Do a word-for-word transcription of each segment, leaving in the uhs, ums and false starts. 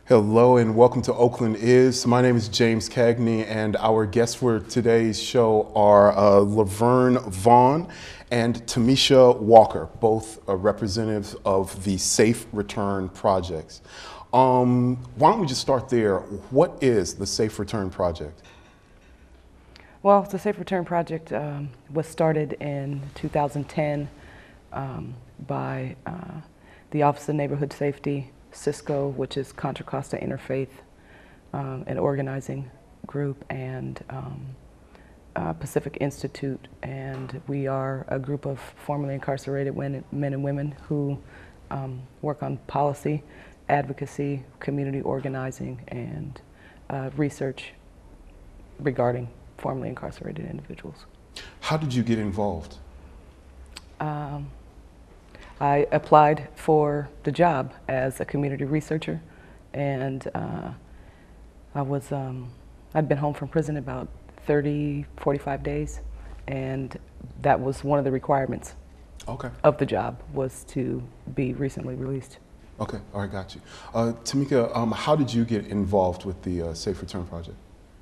Hello and welcome to Oakland Is. My name is James Cagney and our guests for today's show are uh, Laverne Vaughn and Tamisha Walker, both uh, representatives of the Safe Return Projects. Um, why don't we just start there? What is the Safe Return Project? Well, the Safe Return Project um, was started in two thousand ten um, by uh, the Office of Neighborhood Safety, Cisco, which is Contra Costa Interfaith, um, an organizing group, and um, uh, Pacific Institute. And we are a group of formerly incarcerated men, men and women who um, work on policy, advocacy, community organizing, and uh, research regarding formerly incarcerated individuals. How did you get involved? Um, I applied for the job as a community researcher, and uh, I was, um, I'd been home from prison about thirty, forty-five days, and that was one of the requirements Okay. of the job, was to be recently released. Okay, all right, got you. Uh, Tamika, um, how did you get involved with the uh, Safe Return Project?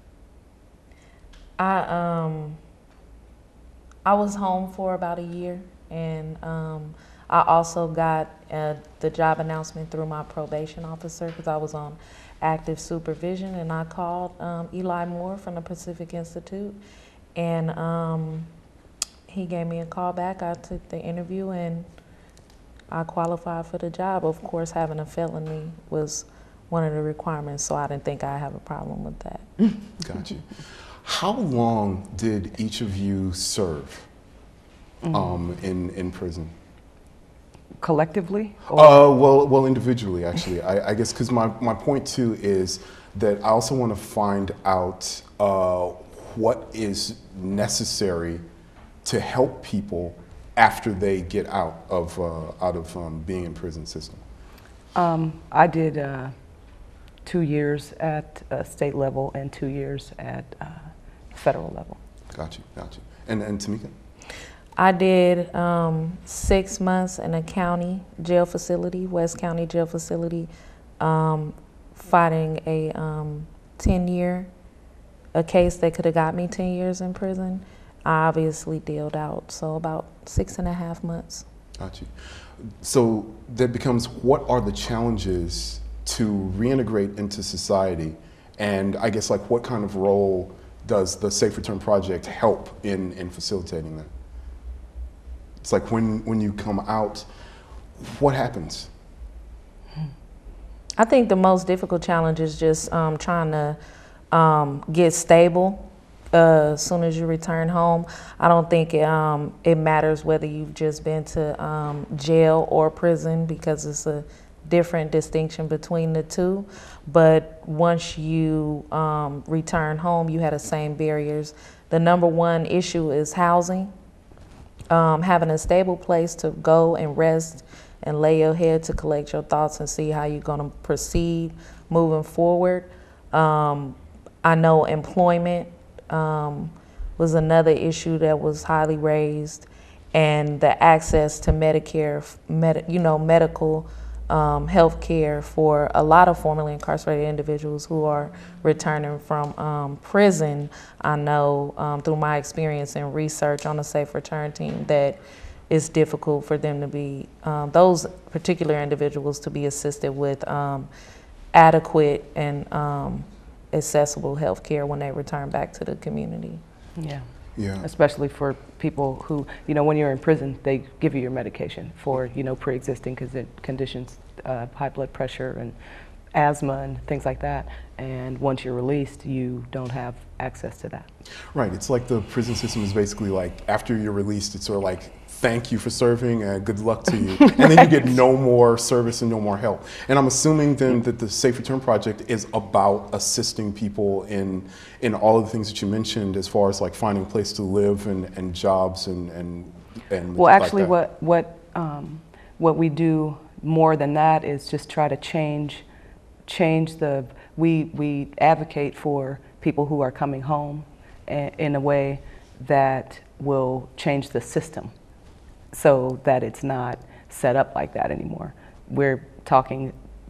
I um I was home for about a year, and um, I also got uh, the job announcement through my probation officer because I was on active supervision, and I called um, Eli Moore from the Pacific Institute, and um, he gave me a call back. I took the interview and I qualified for the job. Of course, having a felony was one of the requirements, so I didn't think I have a problem with that. Got you. How long did each of you serve Mm-hmm. um, in, in prison? Collectively? Or? Uh, well, well, individually, actually. I, I guess because my, my point too is that I also want to find out uh, what is necessary to help people after they get out of, uh, out of um, being in prison system. Um, I did uh, two years at uh, state level and two years at uh, federal level. Got you, got you. And, and Tamika? I did um, six months in a county jail facility, West County Jail Facility, um, fighting a um, ten year, a case that could have got me ten years in prison. I obviously dealt out, so about six and a half months. Got you. So that becomes, what are the challenges to reintegrate into society? And I guess like what kind of role does the Safe Return Project help in, in facilitating that? It's like when, when you come out, what happens? I think the most difficult challenge is just um, trying to um, get stable uh, as soon as you return home. I don't think it, um, it matters whether you've just been to um, jail or prison, because it's a different distinction between the two. But once you um, return home, you have the same barriers. The number one issue is housing. Um, having a stable place to go and rest and lay your head to collect your thoughts and see how you're going to proceed moving forward. Um, I know employment um, was another issue that was highly raised, and the access to Medicare, med you know, medical um, health care for a lot of formerly incarcerated individuals who are returning from um, prison. I know um, through my experience and research on the Safe Return team that it's difficult for them to be, um, those particular individuals to be assisted with um, adequate and um, accessible health care when they return back to the community. Yeah. Yeah. Especially for people who, you know, when you're in prison, they give you your medication for, you know, pre-existing conditions, uh, high blood pressure and asthma and things like that. And once you're released, you don't have access to that. Right, it's like the prison system is basically like, after you're released, it's sort of like, thank you for serving and good luck to you. And then you get no more service and no more help. And I'm assuming then that the Safe Return Project is about assisting people in in all of the things that you mentioned, as far as like finding a place to live and, and jobs and, and, and well, like actually that. what, what, um, what we do more than that is just try to change, change the, we, we advocate for people who are coming home in a way that will change the system so that it's not set up like that anymore. We're talking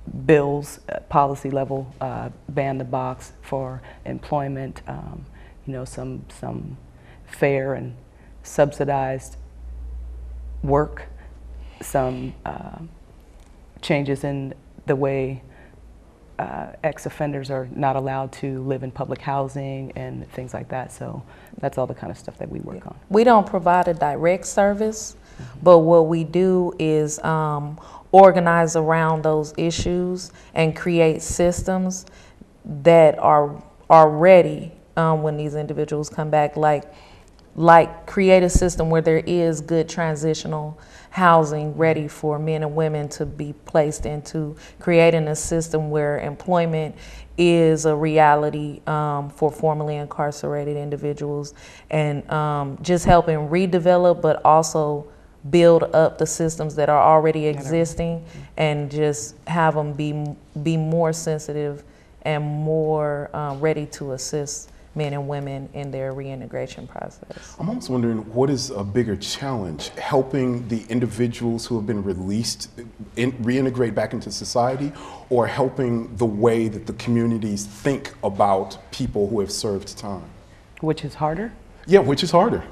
bills, uh, policy level, uh, ban the box for employment, um, you know, some, some fair and subsidized work, some uh, changes in the way uh, ex-offenders are not allowed to live in public housing and things like that. So that's all the kind of stuff that we work on. We don't provide a direct service, mm-hmm. but what we do is um, organize around those issues and create systems that are, are ready um, when these individuals come back, like, like create a system where there is good transitional housing ready for men and women to be placed into, creating a system where employment is a reality um, for formerly incarcerated individuals, and um, just helping redevelop, but also build up the systems that are already existing and just have them be, be more sensitive and more uh, ready to assist men and women in their reintegration process. I'm almost wondering, what is a bigger challenge? Helping the individuals who have been released in, reintegrate back into society, or helping the way that the communities think about people who have served time? Which is harder? Yeah, which is harder?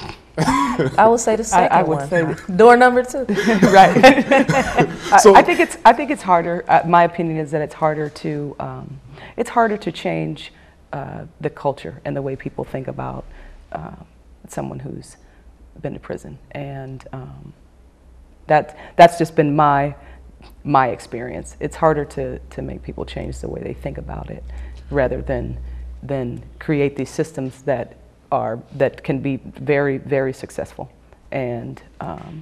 I would say the second I, I would one. say Door number two. Right. So, I, I think it's I think it's harder. Uh, my opinion is that it's harder to um, it's harder to change uh, the culture and the way people think about uh, someone who's been to prison, and um, that that's just been my my experience. It's harder to to make people change the way they think about it, rather than than create these systems that are that can be very very successful. And um,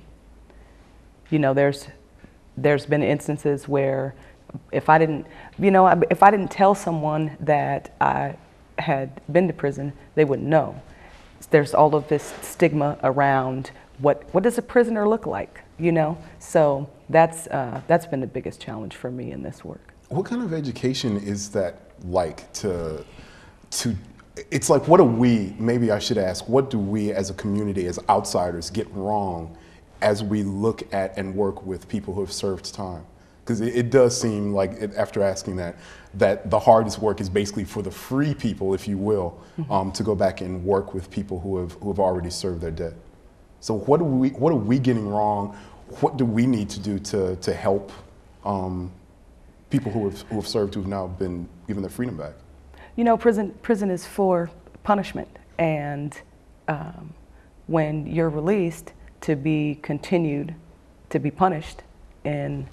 you know, there's there's been instances where if I didn't, you know, if I didn't tell someone that I had been to prison, they wouldn't know. There's all of this stigma around what what does a prisoner look like, you know? So that's uh, that's been the biggest challenge for me in this work. what kind of education is that like to to? It's like, what do we? Maybe I should ask, what do we as a community, as outsiders, get wrong as we look at and work with people who have served time? Because it, it does seem like, it, after asking that, that the hardest work is basically for the free people, if you will, mm-hmm. um, to go back and work with people who have who have already served their debt. So what are we what are we getting wrong? What do we need to do to to help um, people who have who have served, who have now been given their freedom back? You know, prison prison is for punishment, and um, when you're released, to be continued to be punished in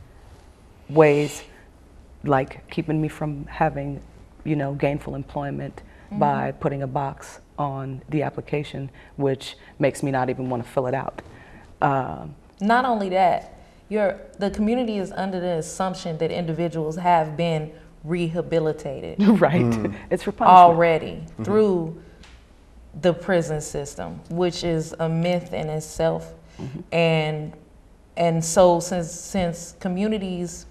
ways like keeping me from having, you know, gainful employment mm-hmm. by putting a box on the application, which makes me not even want to fill it out. Um, not only that, you're, the community is under the assumption that individuals have been rehabilitated. Right, mm. It's for punishment. Already mm-hmm. through the prison system, which is a myth in itself. Mm-hmm. And and so since since communities,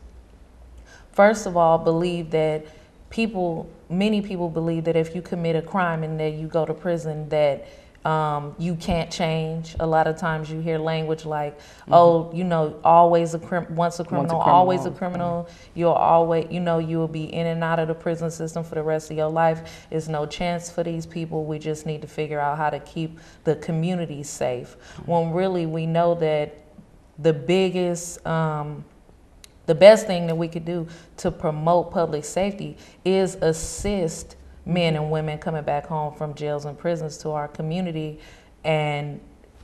first of all, believe that people, many people believe that if you commit a crime and that you go to prison, that um, you can't change. A lot of times you hear language like, mm-hmm. oh, you know, always a crim- once a criminal, once a criminal always a criminal. Mm-hmm. You'll always, you know, you will be in and out of the prison system for the rest of your life. There's no chance for these people. We just need to figure out how to keep the community safe. Mm-hmm. When really we know that the biggest, um, the best thing that we could do to promote public safety is assist men and women coming back home from jails and prisons to our community. And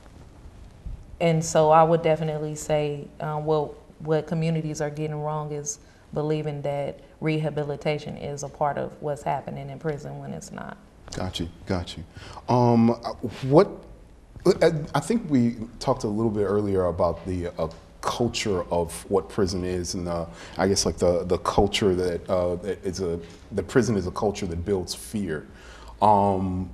and so I would definitely say, um, well, what communities are getting wrong is believing that rehabilitation is a part of what's happening in prison when it's not. Got you, got you. Um, what, I think we talked a little bit earlier about the uh, culture of what prison is, and the, I guess like the the culture that uh, that is a the prison is a culture that builds fear. Um,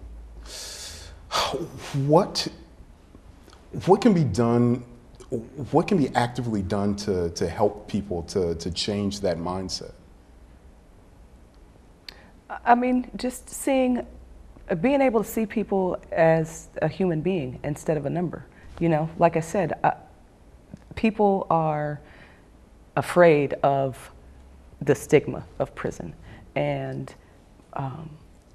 what what can be done? What can be actively done to to help people to to change that mindset? I mean, just seeing, being able to see people as a human being instead of a number. You know, like I said. I, People are afraid of the stigma of prison. And um,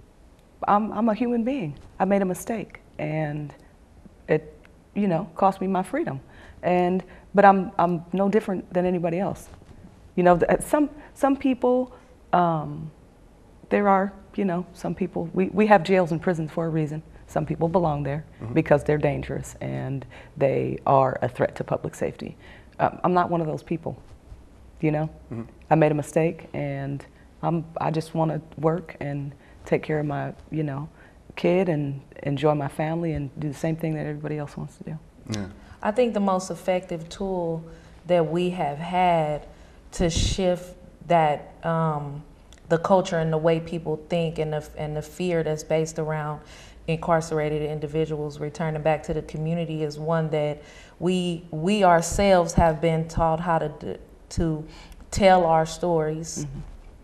I'm, I'm a human being. I made a mistake, and it, you know, cost me my freedom. And but I'm I'm no different than anybody else. You know, some some people, um, there are, you know, some people. We we have jails and prisons for a reason. Some people belong there mm-hmm. because they're dangerous and they are a threat to public safety. Um, I'm not one of those people. You know, mm-hmm. I made a mistake, and I'm I just want to work and take care of my, you know, kid and enjoy my family and do the same thing that everybody else wants to do. Yeah. I think the most effective tool that we have had to shift that, um, the culture and the way people think and the, and the fear that's based around incarcerated individuals returning back to the community is one that we we ourselves have been taught how to to tell our stories. Mm-hmm.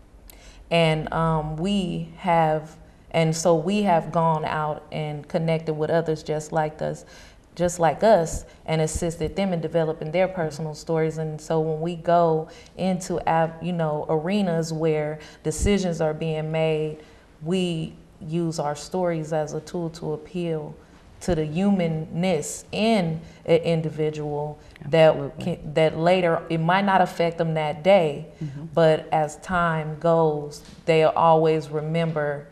And um, we have, and so we have gone out and connected with others just like us, just like us, and assisted them in developing their personal stories. And so when we go into, you know, arenas where decisions are being made, we use our stories as a tool to appeal to the humanness in an individual. Absolutely. that can, that later it might not affect them that day, mm-hmm. but as time goes, they'll always remember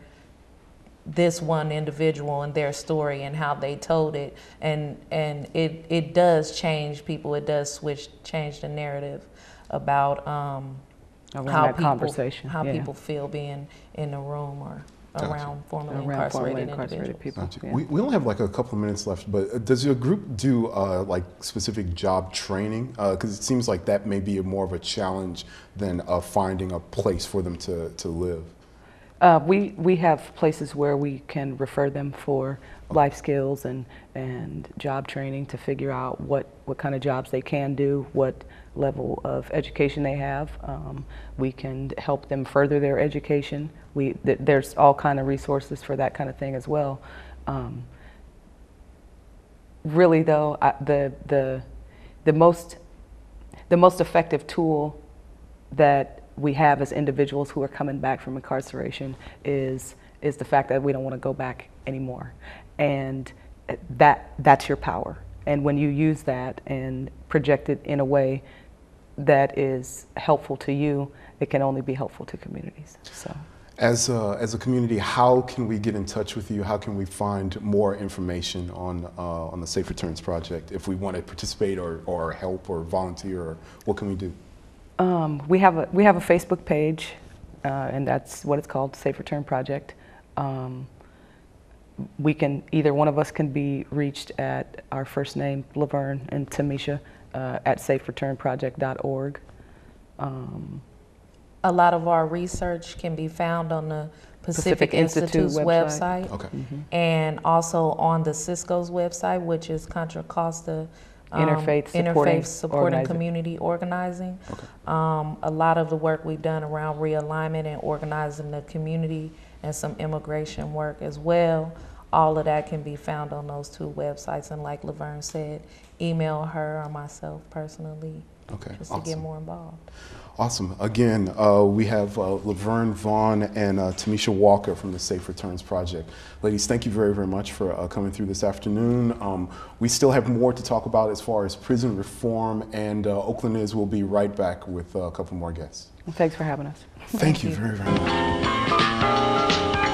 this one individual and their story and how they told it, and and it it does change people. It does switch change the narrative about um, how people conversation. how yeah. people feel being in the room or Gotcha. around formerly around incarcerated, formerly incarcerated people. Gotcha. Yeah. We, we only have like a couple of minutes left, but does your group do uh, like specific job training? Because uh, it seems like that may be a more of a challenge than uh, finding a place for them to, to live. Uh, we, we have places where we can refer them for life skills and, and job training to figure out what, what kind of jobs they can do, what level of education they have. Um, we can help them further their education. We, th there's all kind of resources for that kind of thing as well. Um, really though, I, the, the, the, most, the most effective tool that we have as individuals who are coming back from incarceration is is the fact that we don't want to go back anymore, and that that's your power. And when you use that and project it in a way that is helpful to you, it can only be helpful to communities. So, as a, as a community, how can we get in touch with you? How can we find more information on uh, on the Safe Returns Project if we want to participate or or help or volunteer? Or what can we do? Um, we have a we have a Facebook page, uh, and that's what it's called, Safe Return Project. Um, we can either one of us can be reached at our first name, Laverne and Tamisha, uh, at safe return project dot org. Um, a lot of our research can be found on the Pacific, Pacific Institute's Institute website, website. Okay. Mm-hmm. and also on the Cisco's website, which is Contra Costa. Um, Interfaith supporting, interfaith supporting organizing. community organizing. Okay. Um, a lot of the work we've done around realignment and organizing the community and some immigration work as well. All of that can be found on those two websites. And like Laverne said, email her or myself personally, okay. just awesome. to get more involved. Awesome. Again, uh, we have uh, Laverne Vaughn and uh, Tamisha Walker from the Safe Returns Project. Ladies, thank you very, very much for uh, coming through this afternoon. Um, we still have more to talk about as far as prison reform, and uh, Oakland Is will be right back with uh, a couple more guests. Well, thanks for having us. Thank, Thank you, you very, very much.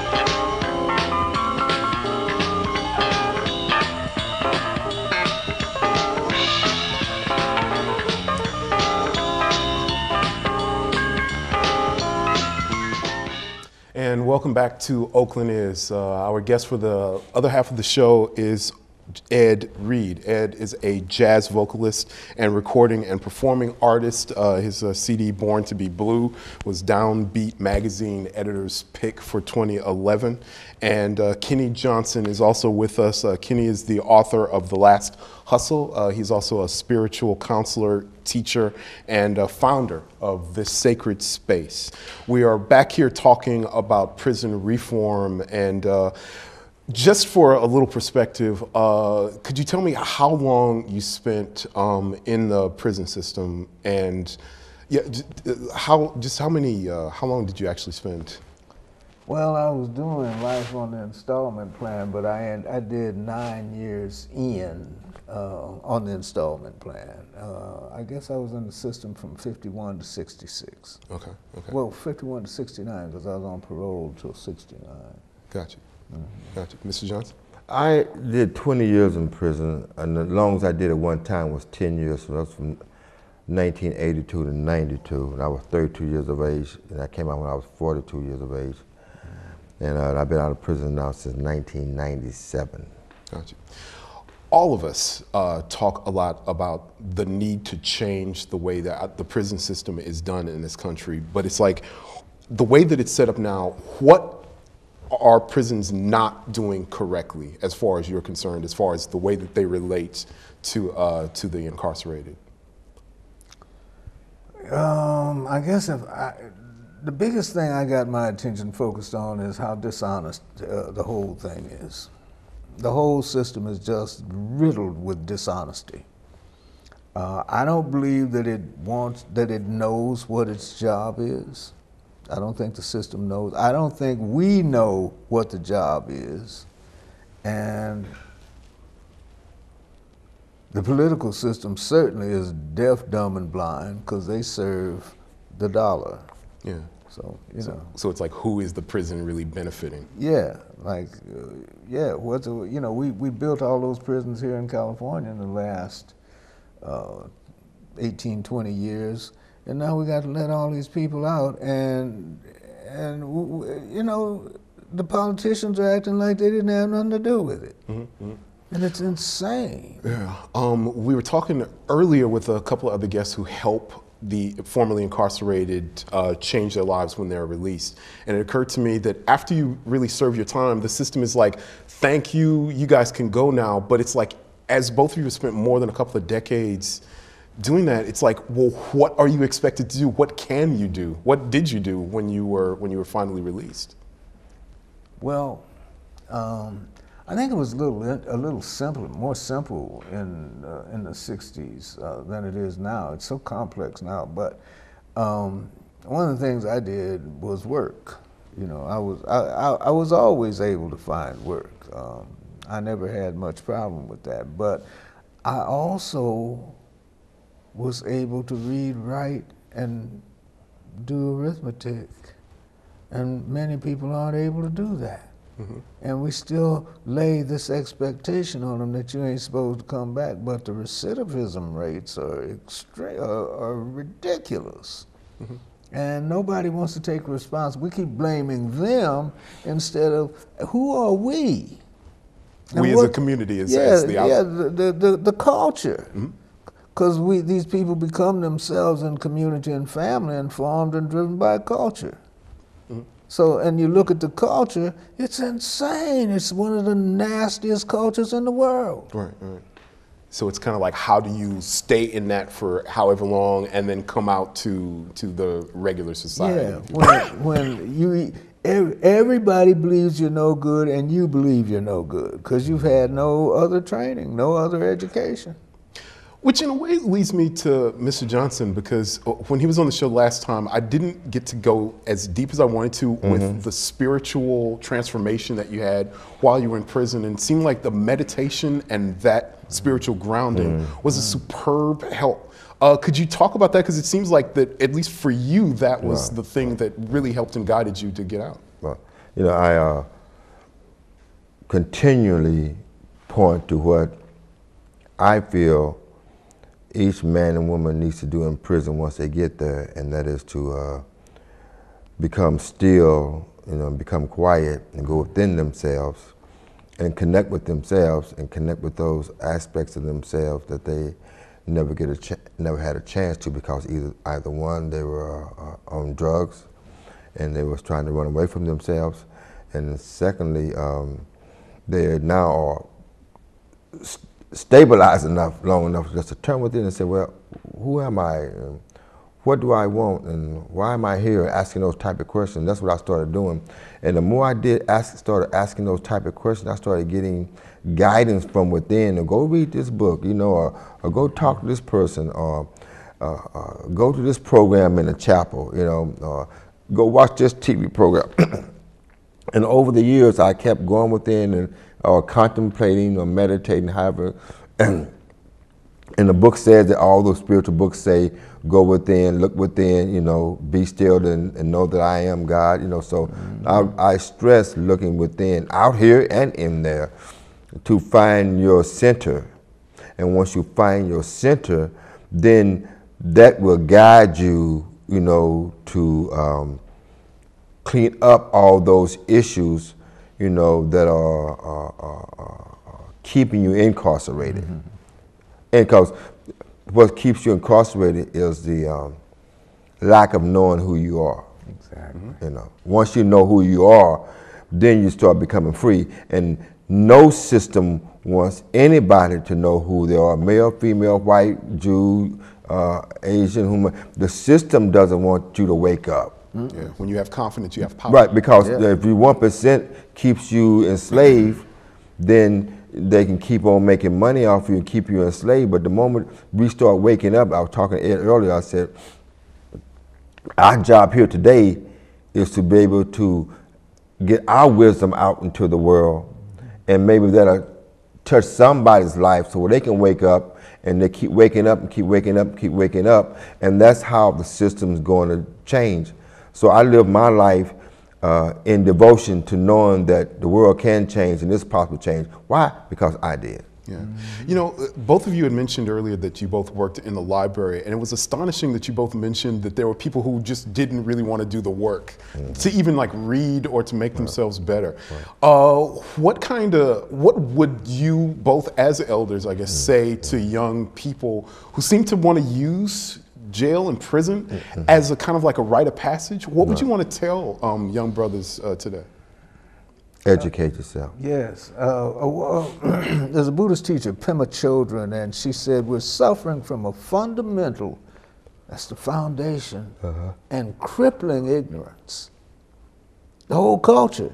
And welcome back to Oakland Is. Uh, our guest for the other half of the show is Ed Reed. Ed is a jazz vocalist and recording and performing artist. Uh, his uh, C D Born to Be Blue was Downbeat Magazine editor's pick for twenty eleven. And uh, Kenny Johnson is also with us. Uh, Kenny is the author of The Last Hustle. Uh, he's also a spiritual counselor, teacher, and uh, founder of This Sacred Space. We are back here talking about prison reform, and uh, just for a little perspective, uh, could you tell me how long you spent um, in the prison system, and Yeah, j- uh, how, just how many, uh, how long did you actually spend? Well, I was doing life on the installment plan, but I had, I did nine years in uh, on the installment plan. Uh, I guess I was in the system from fifty-one to sixty-six. Okay, okay. Well, fifty-one to sixty-nine because I was on parole till sixty-nine. Gotcha, Mm-hmm. gotcha. Mister Johnson? I did twenty years in prison, and the longest I did at one time was ten years. So that was from nineteen eighty-two to ninety-two, and I was thirty-two years of age, and I came out when I was forty-two years of age. And uh, I've been out of prison now since nineteen ninety-seven. Gotcha. All of us uh, talk a lot about the need to change the way that the prison system is done in this country, but it's like the way that it's set up now, what are prisons not doing correctly as far as you're concerned, as far as the way that they relate to, uh, to the incarcerated? Um, I guess if I, the biggest thing I got my attention focused on is how dishonest uh, the whole thing is. The whole system is just riddled with dishonesty. Uh, I don't believe that it wants, that it knows what its job is. I don't think the system knows. I don't think we know what the job is. And the political system certainly is deaf, dumb, and blind because they serve the dollar. Yeah. So, you So, know. so it's like, who is the prison really benefiting? Yeah, like, uh, yeah, what's a, you know, we, we built all those prisons here in California in the last uh, eighteen, twenty years, and now we got to let all these people out, and, and w w you know, the politicians are acting like they didn't have nothing to do with it. Mm-hmm, mm-hmm. And it's insane. Yeah. Um, we were talking earlier with a couple of other guests who help the formerly incarcerated uh, change their lives when they're released. And it occurred to me that after you really serve your time, the system is like, thank you, you guys can go now. But it's like, as both of you have spent more than a couple of decades doing that, it's like, well, what are you expected to do? What can you do? What did you do when you were, when you were finally released? Well, um, I think it was a little, a little simpler, more simple in uh, in the sixties uh, than it is now. It's so complex now. But um, one of the things I did was work. You know, I was I, I, I was always able to find work. Um, I never had much problem with that. But I also was able to read, write, and do arithmetic, and many people aren't able to do that. Mm-hmm. And we still lay this expectation on them that you ain't supposed to come back, but the recidivism rates are extreme, are, are ridiculous. Mm-hmm. And nobody wants to take responsibility. We keep blaming them instead of, who are we? And we what, as a community is, yeah, as the yeah, the, the, the, the culture. Because mm-hmm. we these people become themselves in community and family informed and driven by culture. Mm-hmm. So, and you look at the culture, it's insane. It's one of the nastiest cultures in the world. Right, right. So it's kind of like, how do you stay in that for however long and then come out to to the regular society? Yeah, when, when you, everybody believes you're no good and you believe you're no good because you've had no other training, no other education. Which in a way leads me to Mister Johnson, because when he was on the show last time, I didn't get to go as deep as I wanted to mm-hmm. with the spiritual transformation that you had while you were in prison. And it seemed like the meditation and that spiritual grounding mm-hmm. was a superb help. Uh, could you talk about that? Because it seems like that, at least for you, that was wow. the thing that really helped and guided you to get out. Well, you know, I uh, continually point to what I feel each man and woman needs to do in prison once they get there, and that is to uh, become still, you know, become quiet and go within themselves and connect with themselves and connect with those aspects of themselves that they never get a ch never had a chance to, because either either one, they were uh, on drugs and they was trying to run away from themselves, and secondly, um, they now are st stabilized enough, long enough just to turn within and say, well, who am I? And what do I want? And why am I here? Asking those type of questions. That's what I started doing. And the more I did ask, started asking those type of questions, I started getting guidance from within. And go read this book, you know, or, or go talk to this person. Or uh, uh, go to this program in the chapel, you know, uh, go watch this T V program. And over the years, I kept going within and or contemplating or meditating, however. And, and the book says that all those spiritual books say, go within, look within, you know, be still and, and know that I am God, you know. So mm-hmm. I, I stress looking within, out here and in there, to find your center. And once you find your center, then that will guide you, you know, to um, clean up all those issues, you know, that are, are, are, are keeping you incarcerated. Mm-hmm. And because what keeps you incarcerated is the um, lack of knowing who you are. Exactly. You know, once you know who you are, then you start becoming free. And no system wants anybody to know who they are, male, female, white, Jew, uh, Asian, whom. The system doesn't want you to wake up. Mm-hmm. Yeah. When you have confidence, you have power. Right, because yeah. if you one percent keeps you enslaved, then they can keep on making money off you and keep you enslaved. But the moment we start waking up, I was talking to Ed earlier, I said, our job here today is to be able to get our wisdom out into the world, and maybe that'll touch somebody's life so they can wake up, and they keep waking up and keep waking up and keep waking up, and that's how the system's going to change. So I live my life Uh, in devotion to knowing that the world can change and it's possible change. Why? Because I did. Yeah. You know, both of you had mentioned earlier that you both worked in the library, and it was astonishing that you both mentioned that there were people who just didn't really want to do the work mm-hmm. to even like read or to make right. themselves better. Right. Uh, what kind of, what would you both as elders, I guess, mm-hmm. say to young people who seem to want to use jail and prison mm-hmm. as a kind of like a rite of passage? What would right. you want to tell um, young brothers uh, today? Educate yourself. Yes. Uh, uh, well, there's a Buddhist teacher, Pema Chodron, and she said, we're suffering from a fundamental, that's the foundation, uh-huh. and crippling ignorance. The whole culture.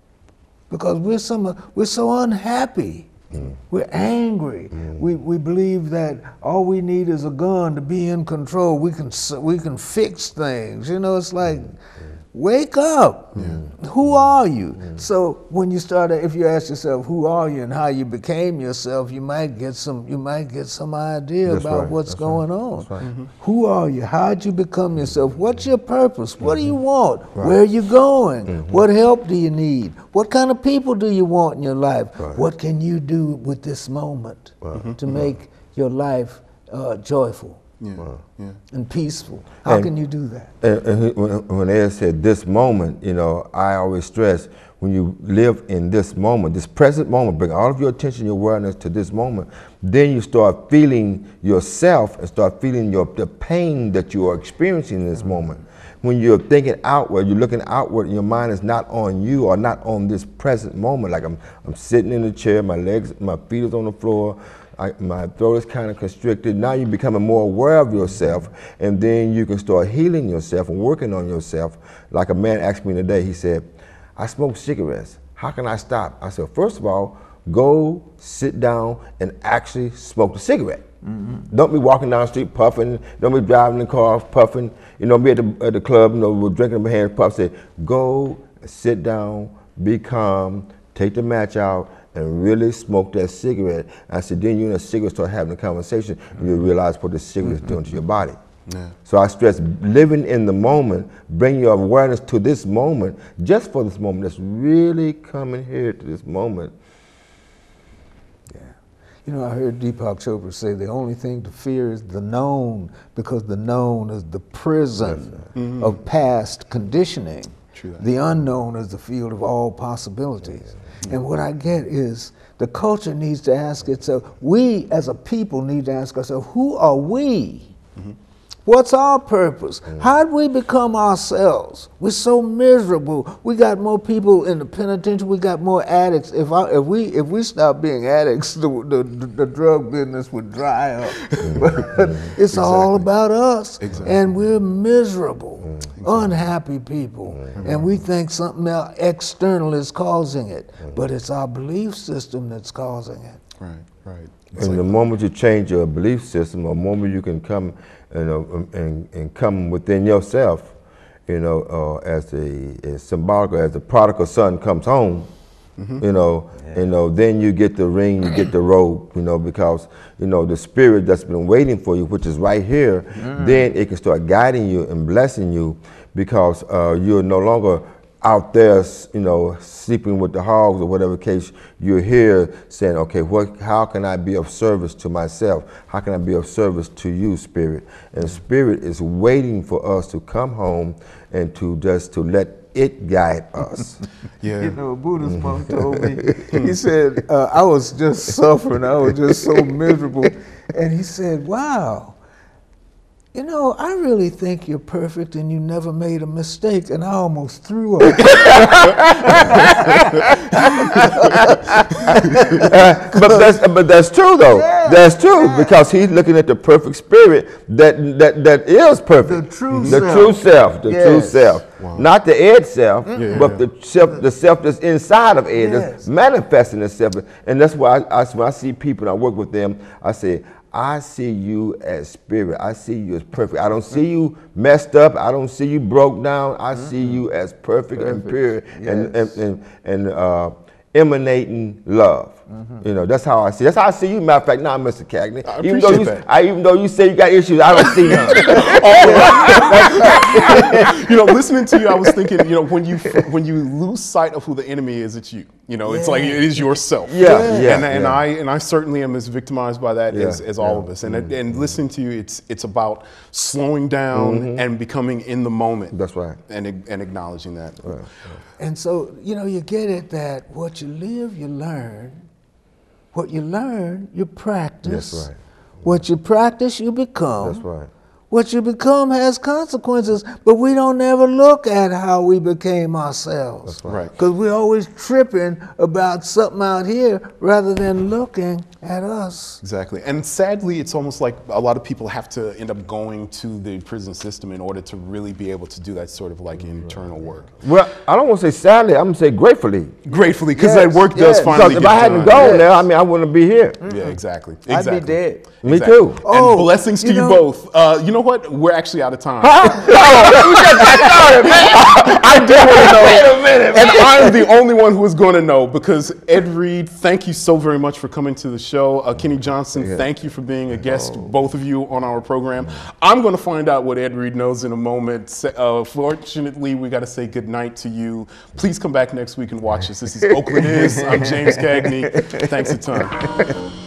Because we're, some, we're so unhappy. Mm. We're angry. Mm. We, we believe that all we need is a gun to be in control. We can, we can fix things. You know, it's like, mm. wake up. Yeah. Who are you? Yeah. So when you start, if you ask yourself, who are you and how you became yourself, you might get some, you might get some idea That's about right. what's That's going right. on. Right. Mm-hmm. Who are you? How'd you become yourself? What's your purpose? What mm-hmm. do you want? Right. Where are you going? Mm-hmm. What help do you need? What kind of people do you want in your life? Right. What can you do with this moment right. to make right. your life uh, joyful? Yeah, wow. yeah. And peaceful. How and, can you do that? And, and when, when Ed said this moment, you know, I always stress, when you live in this moment, this present moment, bring all of your attention, your awareness to this moment, then you start feeling yourself and start feeling your the pain that you are experiencing in this mm-hmm. moment. When you're thinking outward, you're looking outward, and your mind is not on you or not on this present moment. Like I'm, I'm sitting in the chair, my legs, my feet is on the floor, I, my throat is kind of constricted. Now you're becoming more aware of yourself, and then you can start healing yourself and working on yourself. Like a man asked me today, he said, I smoke cigarettes. How can I stop? I said, first of all, go sit down and actually smoke the cigarette. Mm-hmm. Don't be walking down the street puffing. Don't be driving the car puffing. You know, be at the, at the club, you know, with drinking my hands puff. Say, go sit down, be calm, take the match out, and really smoke that cigarette. I said, then you and the cigarette start having a conversation, and you realize what the cigarette is doing to your body. Yeah. So I stress living in the moment, bring your awareness to this moment, just for this moment. That's really coming here to this moment. Yeah. You know, I heard Deepak Chopra say the only thing to fear is the known, because the known is the prison mm-hmm. of past conditioning. True. The unknown is the field of all possibilities. Yeah. And what I get is the culture needs to ask itself, we as a people need to ask ourselves, who are we? Mm-hmm. What's our purpose? Mm. How did we become ourselves? We're so miserable. We got more people in the penitentiary. We got more addicts. If I, if we if we stop being addicts, the the, the drug business would dry up. But it's exactly. all about us, exactly. and we're miserable, mm. exactly. unhappy people, mm. and we think something else external is causing it, mm. but it's our belief system that's causing it. Right. Right. And the moment you change your belief system, or moment you can come, you know, and, and come within yourself, you know, uh, as a as symbolic, as the prodigal son comes home, mm-hmm. you know, yeah. you know, then you get the ring, you get the robe, you know, because you know the spirit that's been waiting for you, which is right here, mm. then it can start guiding you and blessing you, because uh, you're no longer out there, you know, sleeping with the hogs or whatever case. You're here saying, okay, what, how can I be of service to myself? How can I be of service to you, Spirit? And Spirit is waiting for us to come home and to just to let it guide us. Yeah. You know, a Buddhist monk told me, he said, uh, I was just suffering, I was just so miserable. And he said, wow, you know, I really think you're perfect and you never made a mistake, and I almost threw up. uh, but that's but that's true though. Yeah, that's true yeah. because he's looking at the perfect spirit that that that is perfect. The true the self. true self. The yes. true self. Wow. Not the Ed self, yeah. but the self, the self that's inside of Ed, yes. that's manifesting itself. And that's why I, I, when I see people and I work with them, I say, I see you as spirit. I see you as perfect. I don't see you messed up. I don't see you broke down. I mm-hmm. see you as perfect, perfect. and pure yes. and and and, and uh, emanating love. Mm-hmm. You know, that's how I see. That's how I see you. Matter of fact, now, Mister Cagney. I even though you, that. I, even though you say you got issues, I don't see none. You know, listening to you, I was thinking, you know, when you when you lose sight of who the enemy is, it's you. You know, yeah. it's like it is yourself. Yeah, yeah. yeah. And, and yeah. I and I certainly am as victimized by that yeah. as, as all yeah. of us. And mm-hmm. and listening to you, it's it's about slowing down mm-hmm. and becoming in the moment. That's right. And and acknowledging that. Right. And so, you know, you get it that what you live, you learn. What you learn, you practice. That's right. What you practice, you become. That's right. What you become has consequences, but we don't ever look at how we became ourselves. That's right. Because we're always tripping about something out here rather than looking at us. Exactly. And sadly, it's almost like a lot of people have to end up going to the prison system in order to really be able to do that sort of like internal work. Well, I don't want to say sadly, I'm going to say gratefully. Gratefully, because yes, that work yes. does finally Because if get I hadn't done. gone yes. there, I mean, I wouldn't be here. Mm-hmm. Yeah, exactly. exactly. I'd be dead. Me exactly. too. Oh, and blessings to you you, know, both. Uh, you know what? We're actually out of time. Huh? Oh, we just got started, man. I do want to know. Wait a minute, And man. I'm the only one who is going to know, because Ed Reed, thank you so very much for coming to the show. Uh, Kenny Johnson, yeah. thank you for being a guest, both of you, on our program. I'm going to find out what Ed Reed knows in a moment. Uh, fortunately, we got to say good night to you. Please come back next week and watch us. This is Oakland Is. I'm James Cagney. Thanks a ton.